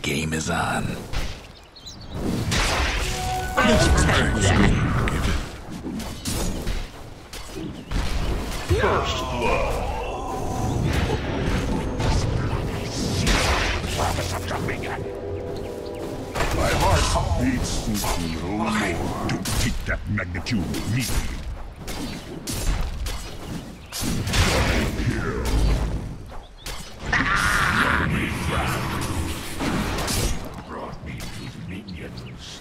game is on. First blood. My heart beats no more. Don't take that magnitude of me. Kill. Brought me to minions.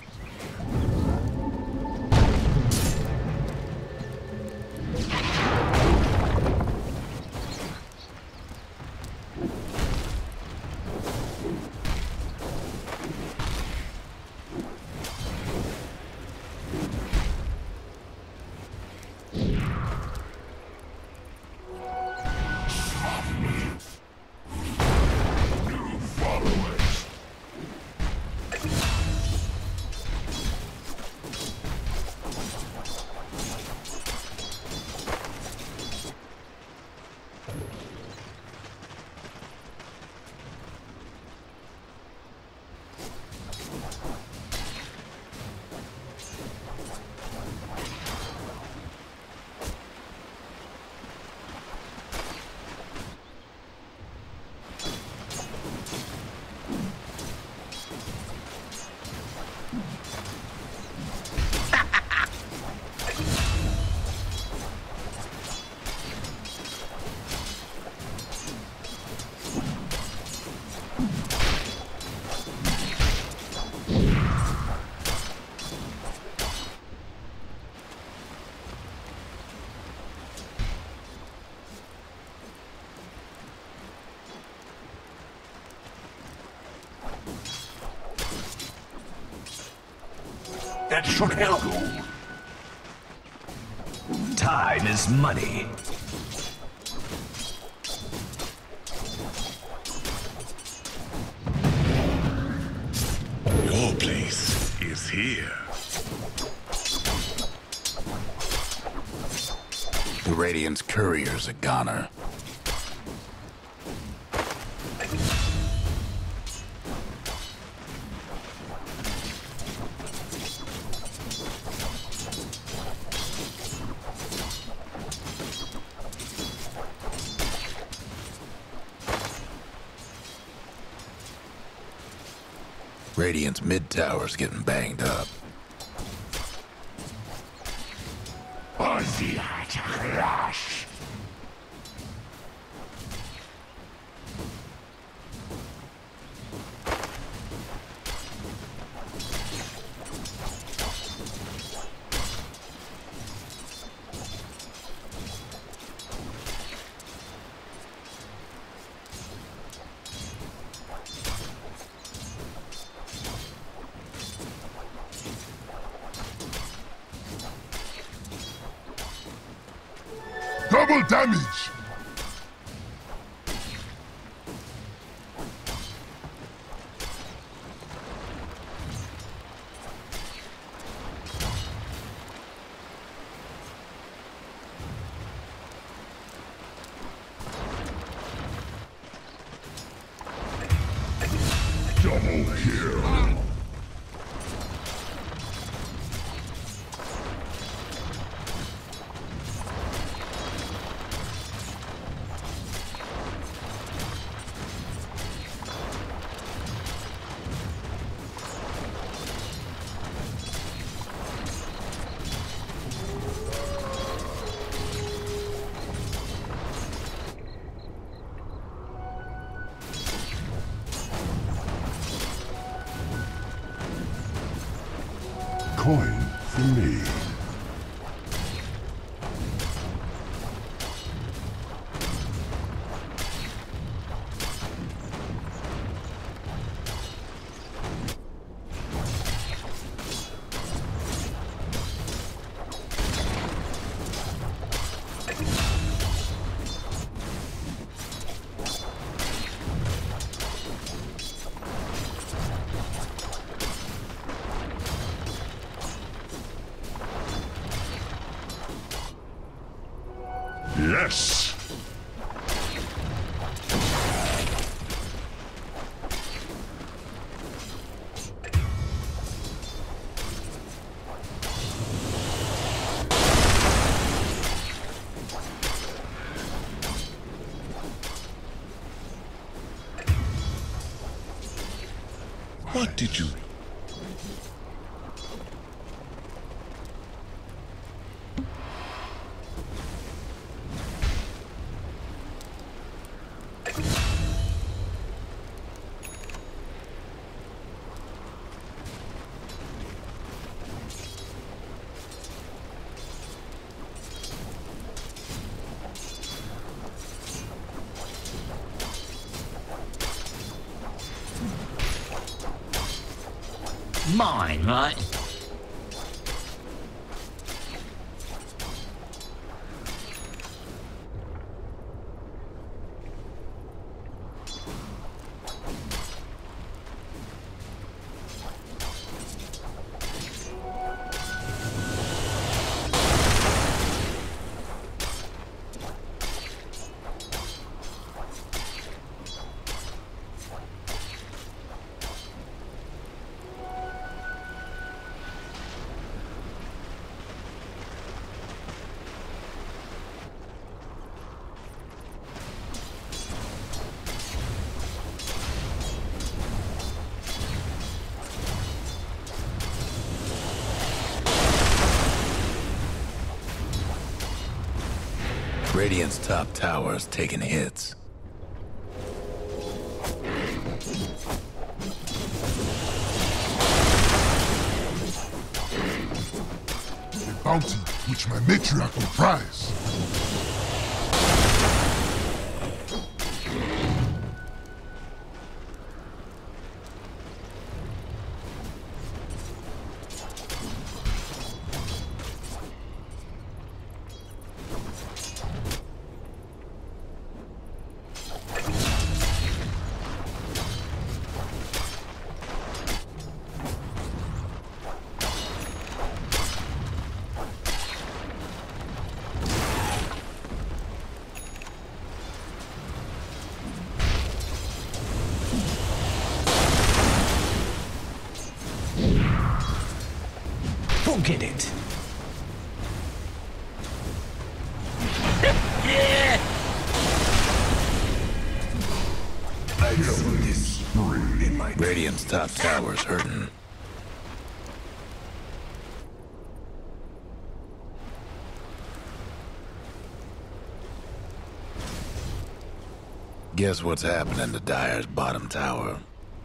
That should help. Time is money. Your place is here. The Radiant's courier's a goner. Radiant's mid tower's getting banged up. Crash. Double damage! Double kill! Coin for me. Yes! did you? Mine, right? Radiant's top tower's taking hits. A bounty which my matriarch will prize. Forget it. Radiant's top tower's hurting. Guess what's happening to Dire's bottom tower?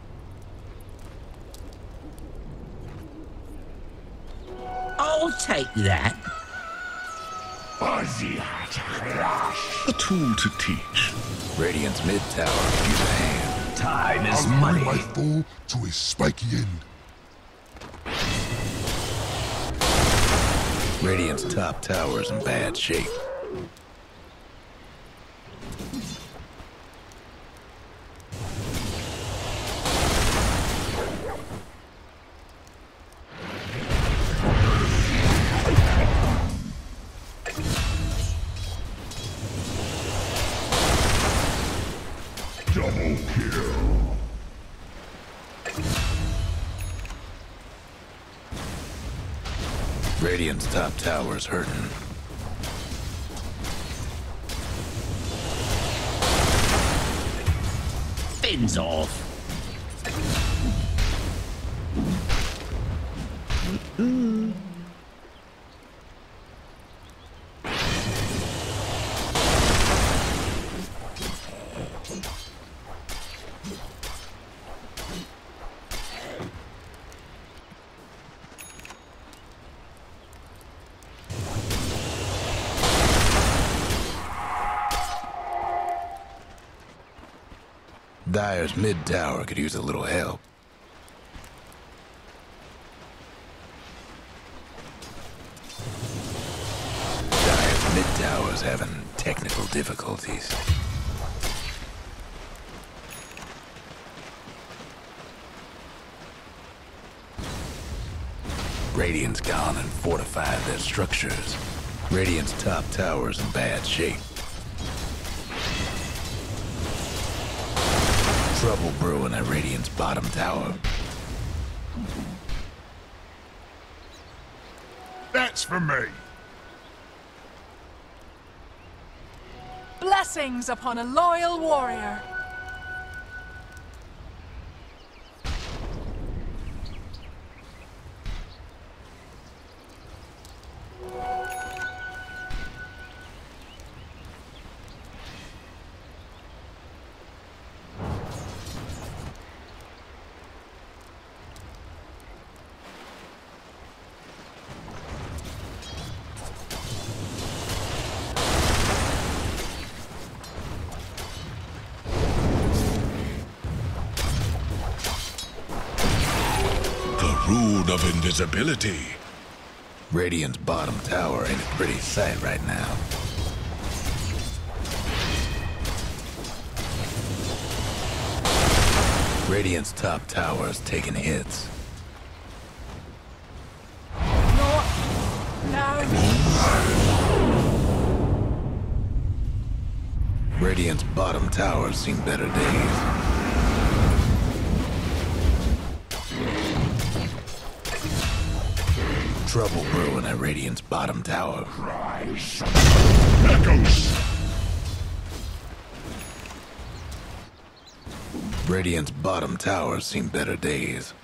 I'll take that. A tool to teach. Radiant's mid tower could use a hand. Time is I'll bring money. my foe to a spiky end. Radiant's top tower's in bad shape. Double kill. Radiant's top tower's hurting. Fins off. Dire's mid tower could use a little help. Dire's mid tower's having technical difficulties. Radiant's gone and fortified their structures. Radiant's top tower's in bad shape. Trouble brewing at Radiant's bottom tower. That's for me. Blessings upon a loyal warrior. of invisibility. Radiant's bottom tower ain't a pretty sight right now. Radiant's top tower is taking hits. Radiant's bottom tower's seen better days. Trouble brewing at Radiant's bottom tower. Echoes! Radiant's bottom tower's seen better days.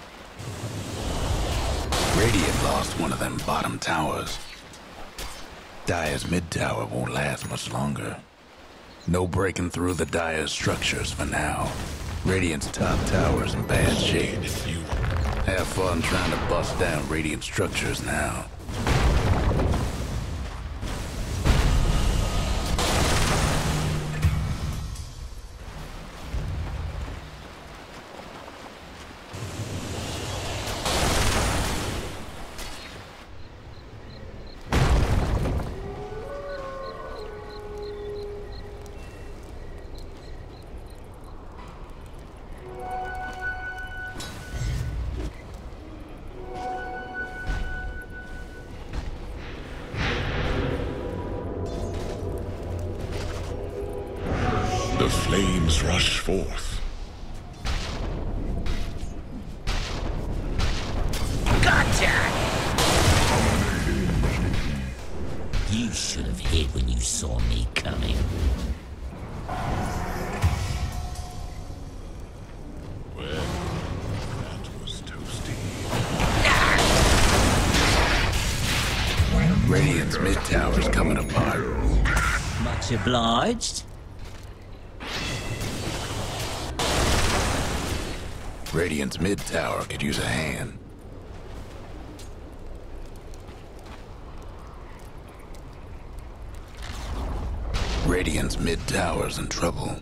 Radiant lost one of them bottom towers. Dire's mid tower won't last much longer. No breaking through the Dire structures for now. Radiant's top tower's in bad shape. Have fun trying to bust down Radiant structures now. The flames rush forth. Gotcha! You should have hid when you saw me coming. Well, that was toasty. Radiant's mid tower's coming apart. Much obliged. Radiant's mid tower could use a hand. Radiant's mid tower's in trouble.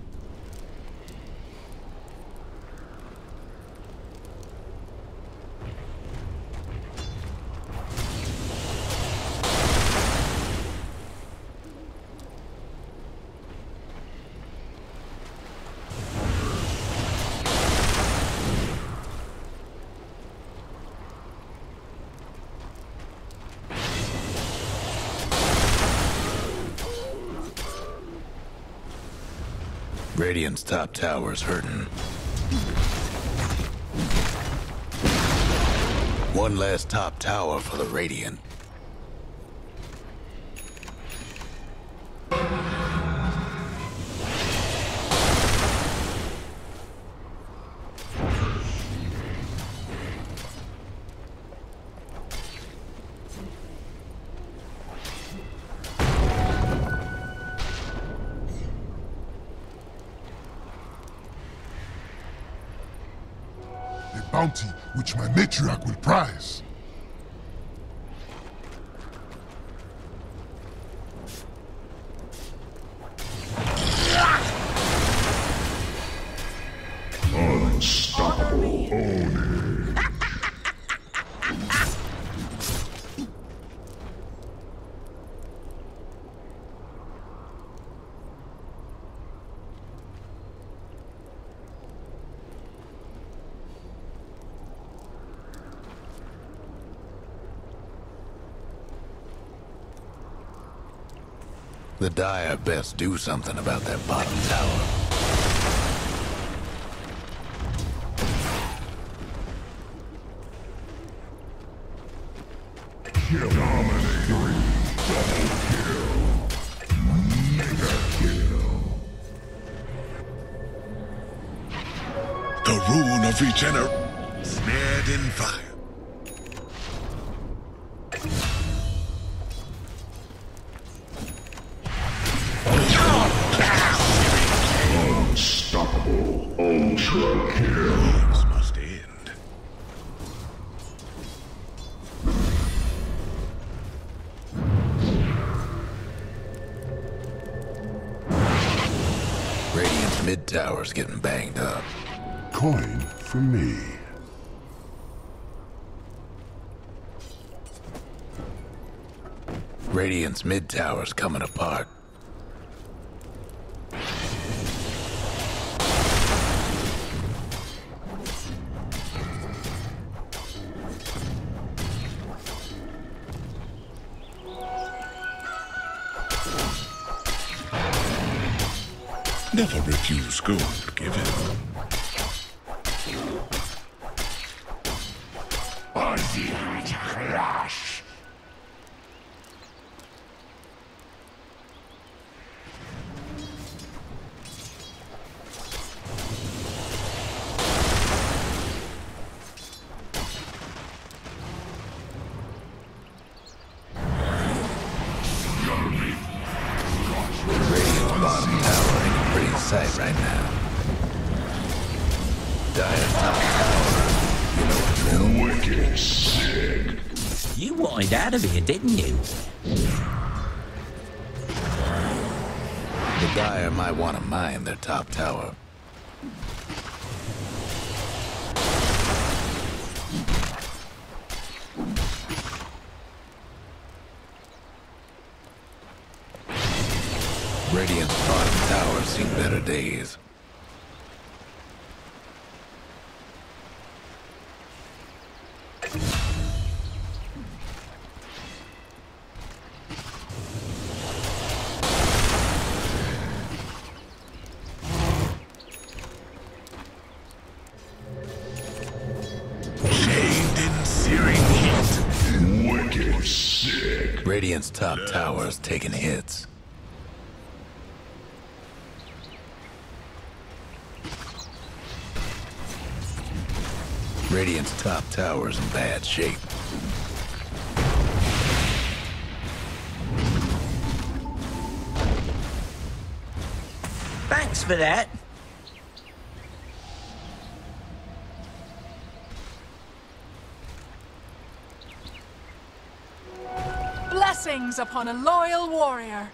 Radiant's top tower's hurting. One last top tower for the Radiant. Bounty which my matriarch will prize. Unstoppable Oni. The Dire best do something about that bottom tower. Kill. Dominating. Double kill. Mega kill. The rune of regener. Snared in fire. Unstoppable ultra kills must end. Radiant's mid tower's getting banged up. Coin for me. Radiant's mid tower's coming apart. Never refuse gold given. Clash. Sight right now. Dire's top tower. You know the drill. Wicked sick. You wanted out of here, didn't you? The Dire might want to mine their top tower. Radiant's bottom tower's seen better days. Chained in searing heat. Wicked sick. Radiant's top tower's taking hits. Radiant's top tower's in bad shape. Thanks for that. Blessings upon a loyal warrior.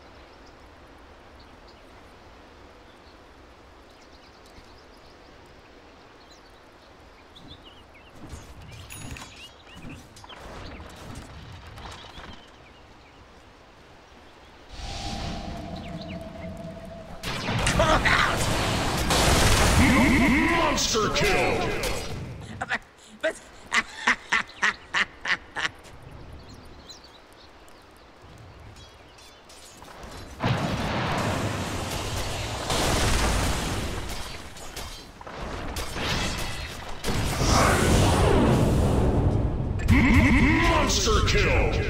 Monster kill. But Monster kill.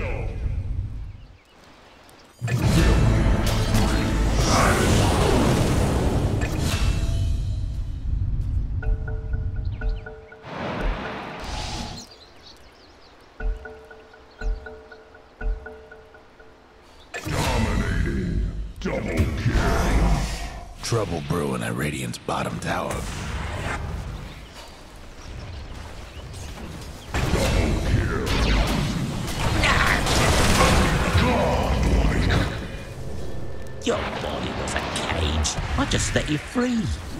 Dominating. Double kill. Trouble brewing at Radiant's bottom tower. Double kill. Godlike. your body was a cage. I just let you free.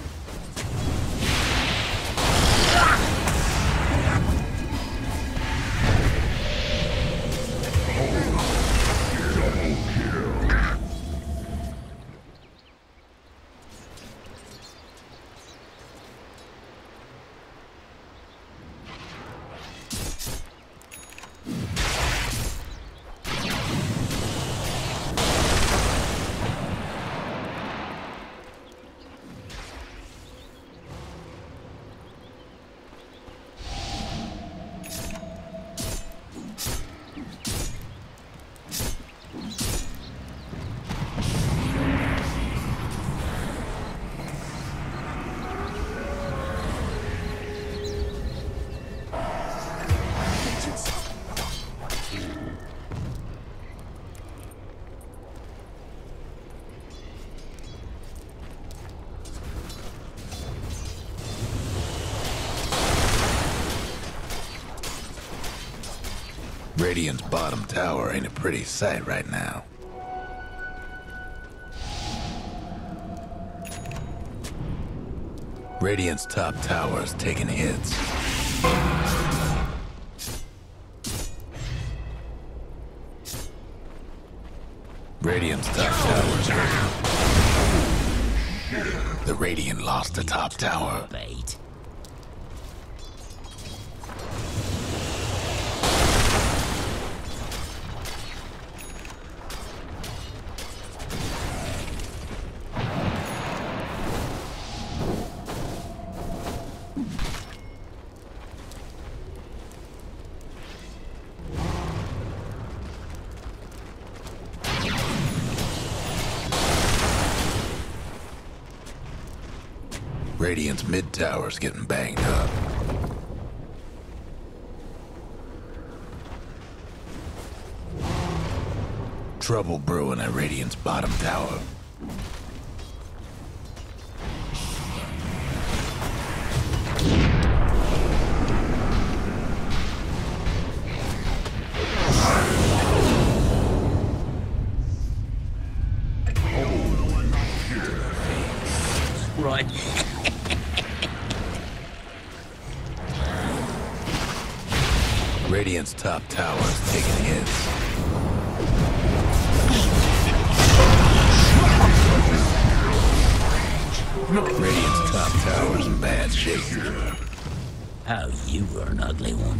Radiant's bottom tower ain't a pretty sight right now. Radiant's top tower's taking hits. Radiant's top tower's hurt. The Radiant lost the top tower. Bait. Radiant's mid tower's getting banged up. Trouble brewing at Radiant's bottom tower. Right. Radiant's top tower is taking hits. Radiant's top tower's in bad shape. Oh, you were an ugly one.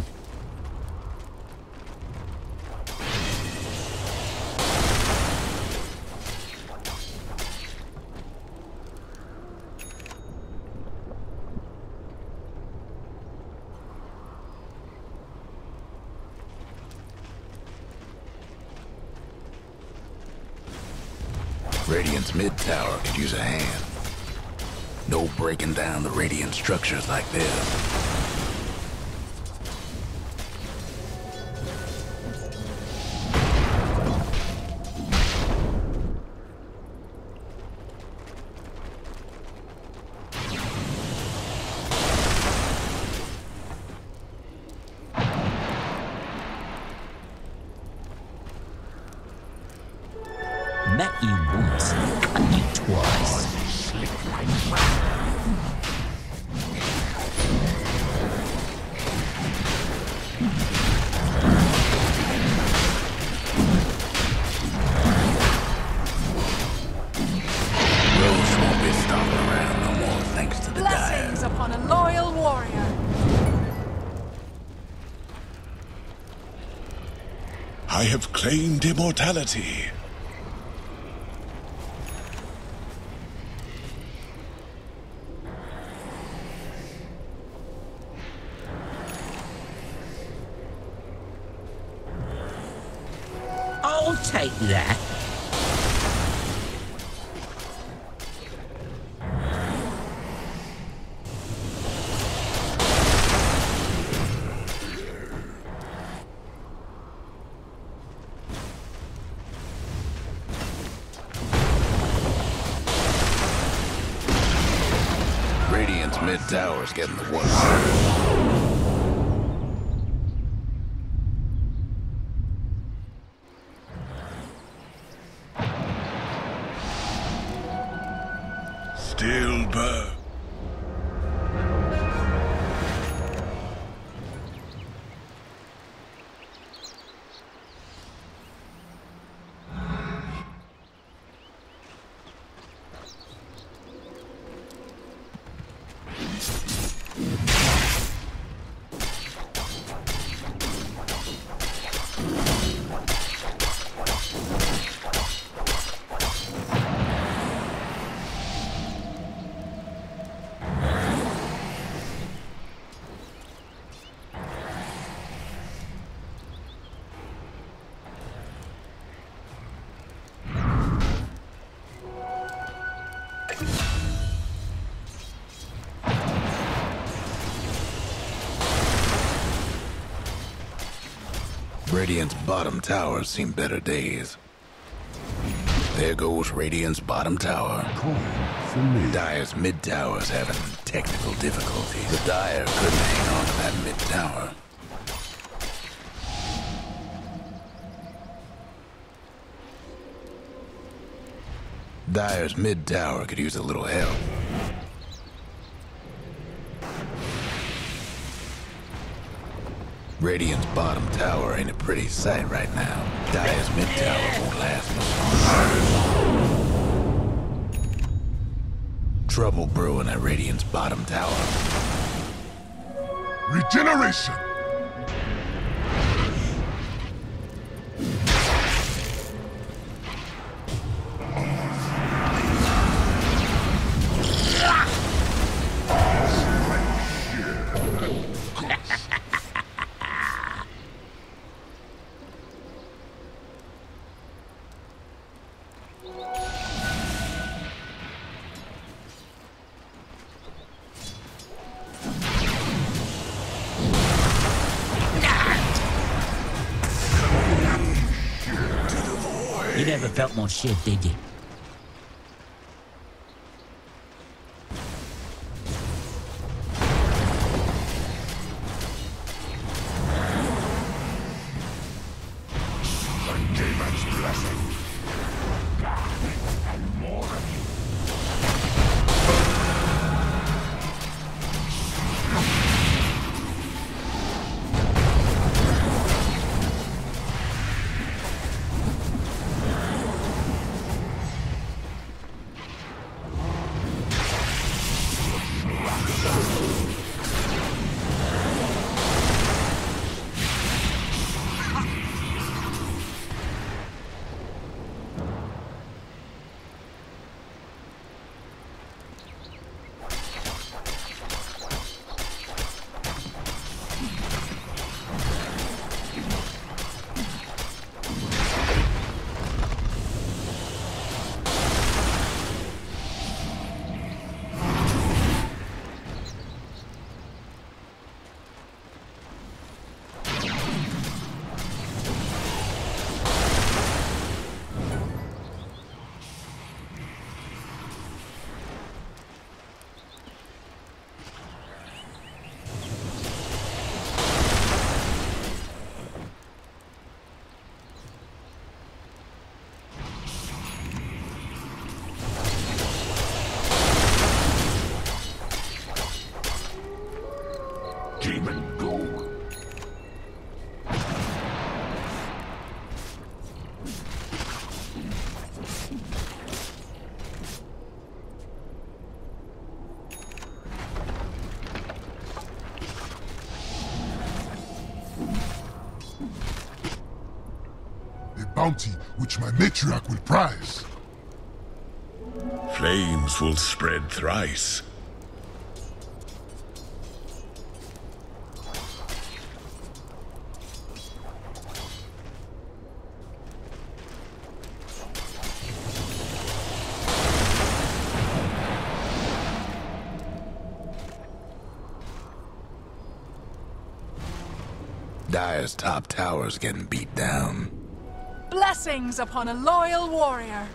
Radiant's mid tower could use a hand. No breaking down the Radiant structures like this. Met you once, cut you twice. Roach won't be stomping around no more thanks to the Blessings Dire. upon a loyal warrior. I have claimed immortality. I'll take that. Radiant's mid tower's getting the worst. Still burn. Radiant's bottom tower's seen better days. There goes Radiant's bottom tower. Dire's mid tower's having technical difficulties. The Dire couldn't hang on to that mid tower. Dire's mid tower could use a little help. Radiant's bottom tower ain't a pretty sight right now. Dire's mid tower won't last much longer. Trouble brewing at Radiant's bottom tower. Regeneration! You never felt more shit, did you? Demon go. A bounty which my matriarch will prize. Flames will spread thrice. Dire's top tower's getting beat down. Blessings upon a loyal warrior.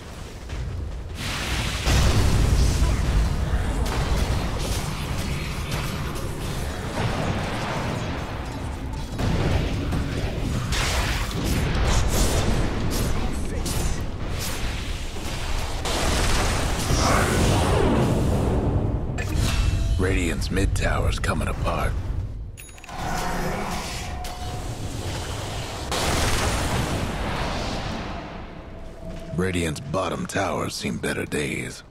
Radiant's mid tower's coming apart. Radiant's bottom tower's seen better days.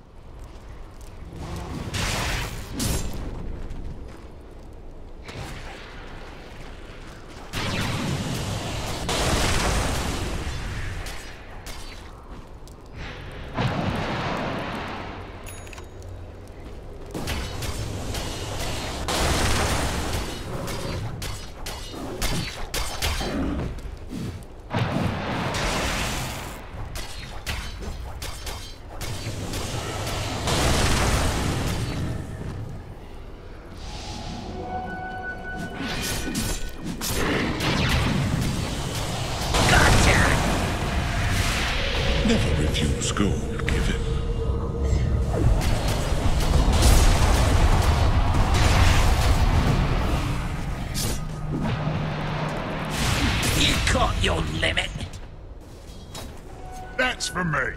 Never refuse gold given. You caught your limit. That's for me.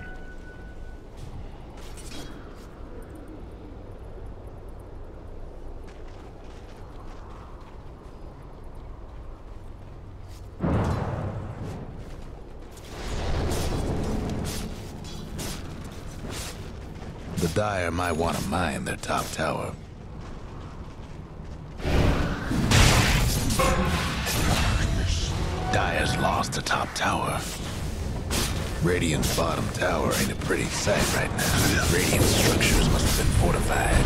The Dire might want to mine their top tower. Dire's lost the top tower. Radiant's bottom tower ain't a pretty sight right now. Radiant structures must have been fortified.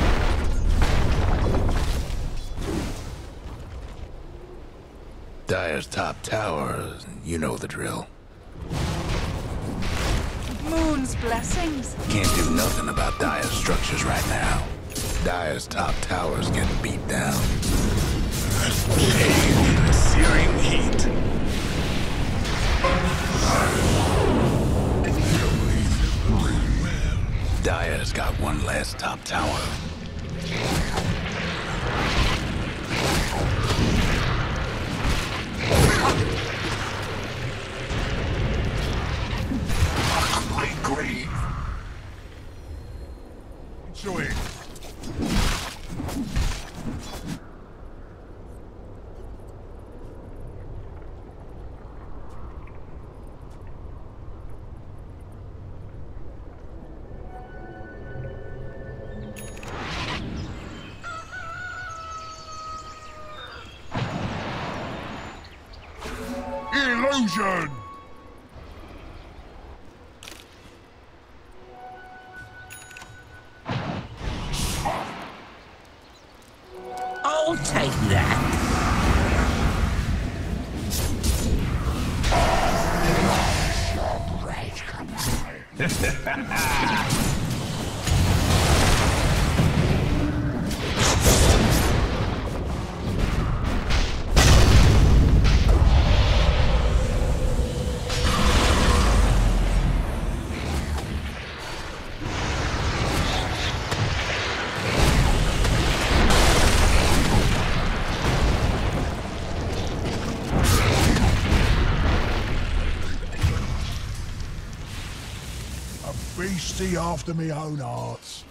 Dire's top tower, you know the drill. Moon's blessings. Can't do nothing about Dire's structures right now. Dire's top tower's getting beat down. Searing heat. Dire's got one last top tower. My grave. Enjoy it. Illusion! I'll take that. Beastie after me own hearts.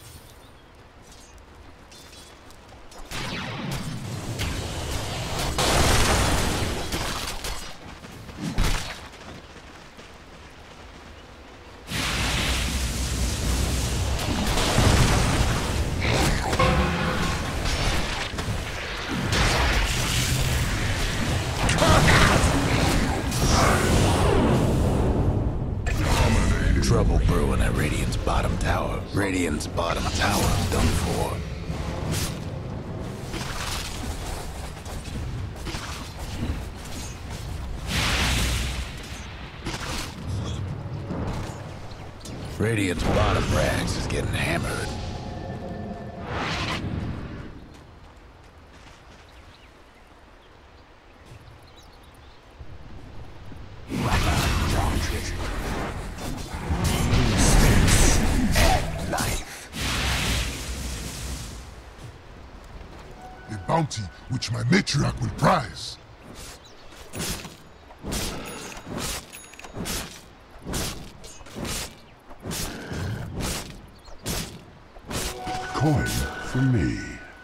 Trouble brewing at Radiant's bottom tower. Radiant's bottom tower done for. Radiant's bottom rags is getting hammered. A bounty which my matriarch will prize. Coin for me.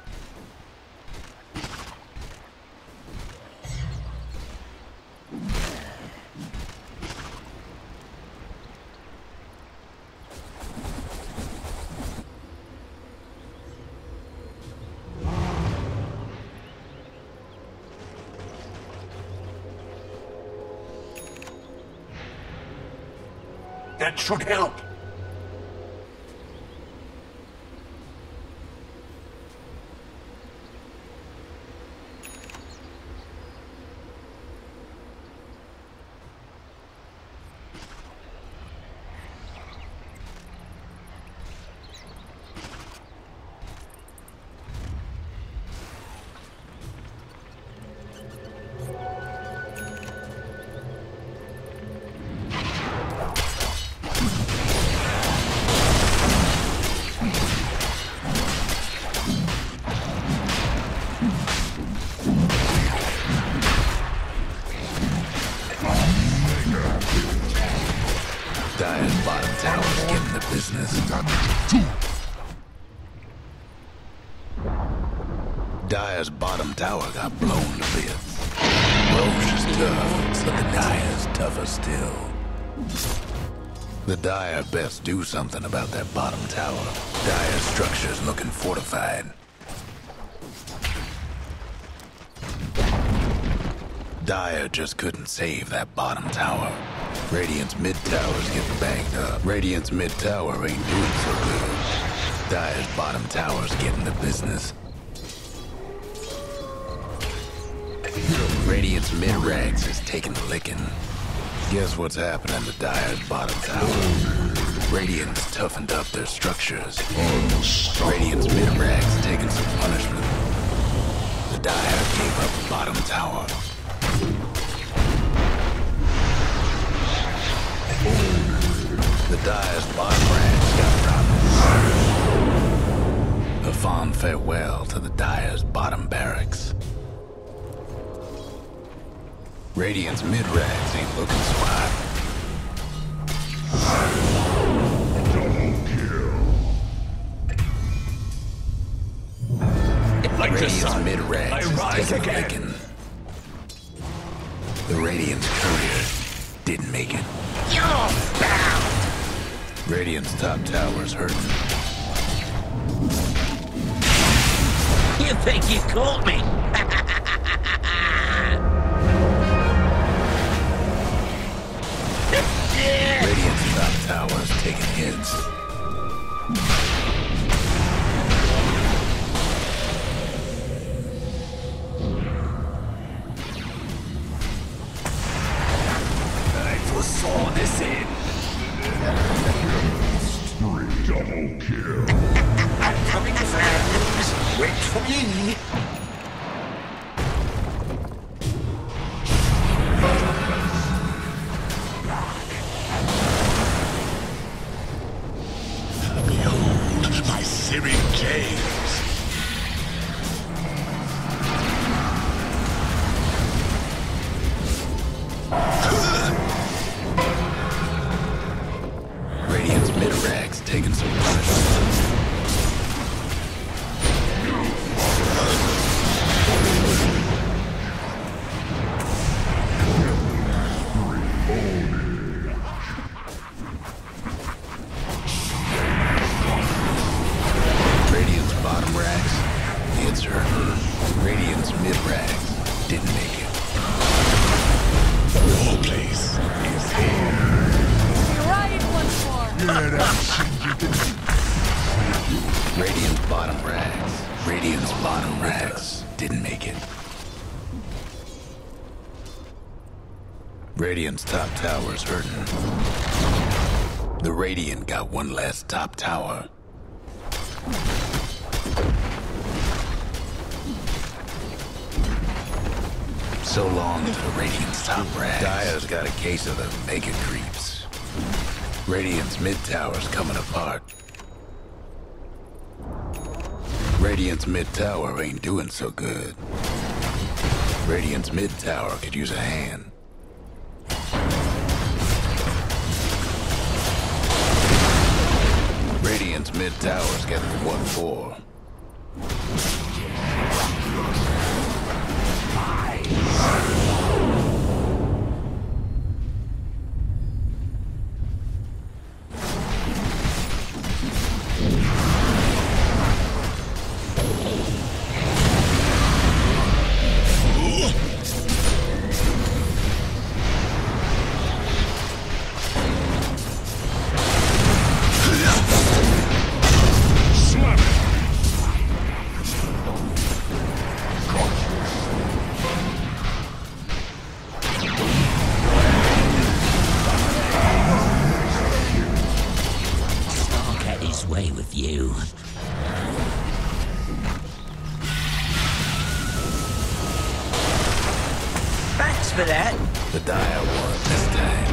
That should help. Dire's bottom tower's getting the business. Dire's bottom tower got blown to bits. Roche is tough, but the Dire's tougher still. The Dire best do something about that bottom tower. Dire structure's looking fortified. Dire just couldn't save that bottom tower. Radiant's mid tower's getting banged up. Radiant's mid tower ain't doing so good. Dire's bottom tower's getting the business. Radiant's mid-rags is taking the licking. Guess what's happening to Dire's bottom tower? Radiant's toughened up their structures. Radiant's mid-rags taking some punishment. The Dire gave up the bottom tower. The Dire's bottom rags got problems. A fond farewell to the Dire's bottom barracks. Radiant's mid-rags ain't looking so hot. Like the Radiant's sun, mid-rags I is rise taking the again. licking. The Radiant's courier didn't make it. You're bound! Radiant's top tower's hurting. You think you caught me? Radiant's top tower's taking hits. I foresaw this in. Double kill. I'm coming, friends. Wait for me. Behold my Syrian caves. Radiant's mid-rags taking some punishment. Radiant's bottom rags, it's hurting. Radiant's mid-rags didn't make it. Your place is here. Right once more. Radiant's bottom rags. Radiant's bottom rags didn't make it. Radiant's top tower's hurting. The Radiant got one last top tower. So long to the Radiant's top rags. Dire's got a case of the mega creeps. Radiant's mid tower's coming apart. Radiant's mid tower ain't doing so good. Radiant's mid tower could use a hand. Radiant's mid tower's getting 1-4. Stark had his way with you. Thanks for that. The Dire won this time.